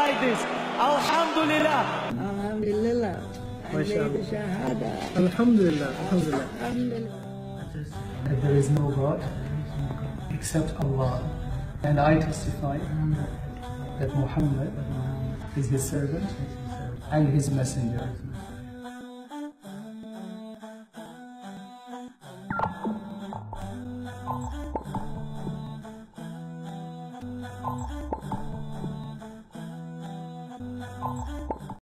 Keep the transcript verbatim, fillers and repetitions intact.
like this. Alhamdulillah. Alhamdulillah. ما شاء الله. Shahada. Alhamdulillah. Alhamdulillah. Alhamdulillah. That there is no God except Allah, and I testify that Muhammad is his servant and his messenger.